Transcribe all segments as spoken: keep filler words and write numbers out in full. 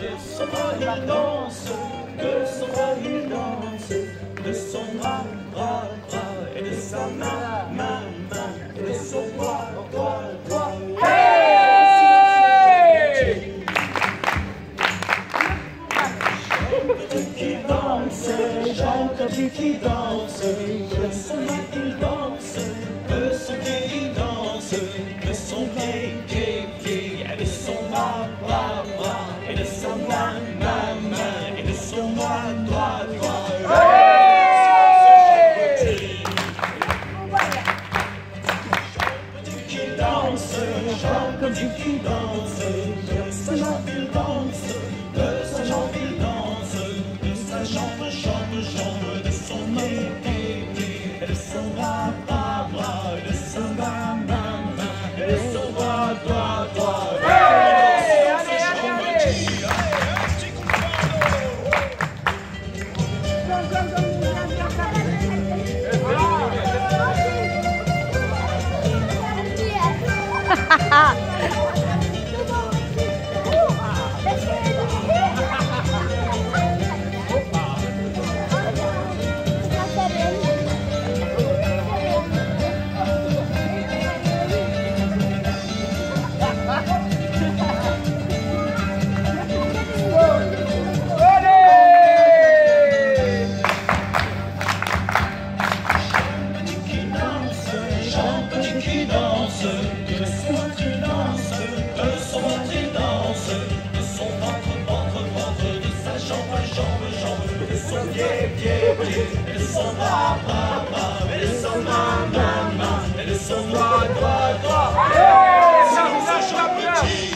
de son bras il danse, de son bras il danse, de son bras, bras, bras, et de sa main, main, main, et de son doigt, doigt, doigt. Hey! Qui danse, Jean Petit qui danse, de son main il danse, de son pied il danse, de son pied, pied, pied, et de son bras, bras, bras, et de sa main, main, main, et de son doigt, doigt, doigt. Hey! Qui danse, Jean Petit qui danse, de sa jambe il danse, de sa jambe il danse, de sa jambe, jambe, jambe, de son pied, pied, pied, de son bras, bras, bras, de son main, main, main, de son doigt, doigt, doigt. Hey! Allez, allez, allez! Un petit coup de qui danse, de son ventre il danse, de son ventre il danse, de son ventre, ventre, ventre, de sa jambe, jambe, jambe, de son pied, pied, pied, et de son bras, bras, bras, et de son main, main, main, et de son doigt, doigt, doigt. Hey! Ça, ça, petit.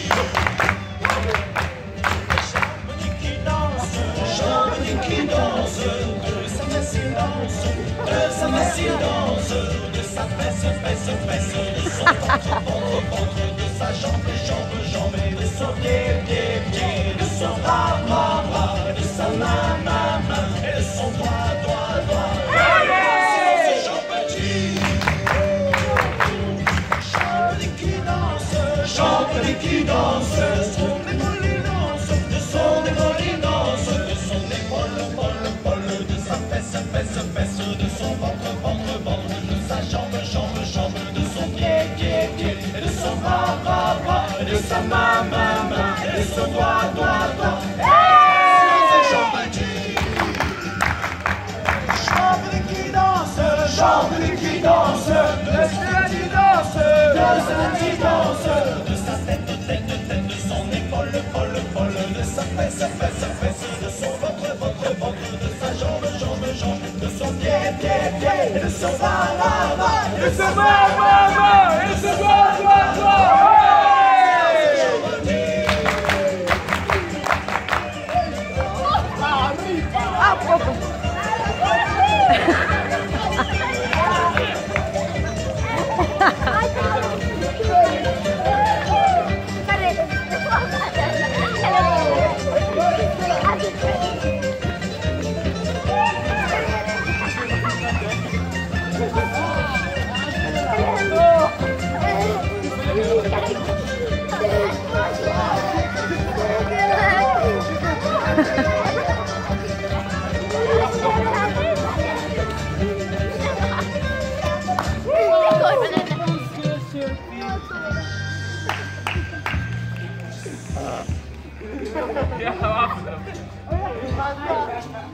Qui danse, Jean Petit qui danse, de sa main il danse, de sa main il danse, de sa fesse, fesse, fesse, de son ventre, ventre, ventre, de sa jambe, jambe, jambe, de son pied, pied, pied, de son bras, bras, bras, de sa main, main, main, et de son doigt, doigt, doigt. C'est Jean Petit. Jean Petit qui danse, Jean Petit qui danse, de son épaule il danse, de son épaule il danse, de son épaule, épaule, épaule, de sa fesse, fesse, fesse, de son ventre, ventre, ventre, de sa jambe, jambe, jambe, de son pied, pied, pied, et de son bras, bras, bras, et de sa main, main, main, et de son doigt, doigt, doigt. C'est Jean Petit. Jean Petit qui danse, Jean Petit qui danse, de sa qui danse, de sa qui danse, de sa tête, tête, tête, de son épaule, folle, folle, de sa fesse, fesse, fesse, de son ventre, ventre, ventre, de sa jambe, jambe, jambe, de son pied, pied, pied, et de son bras, bras, bras, et de son bras, bras, bras, et de son doigt, doigt, doigt. Ah, propre. Ja, wacht.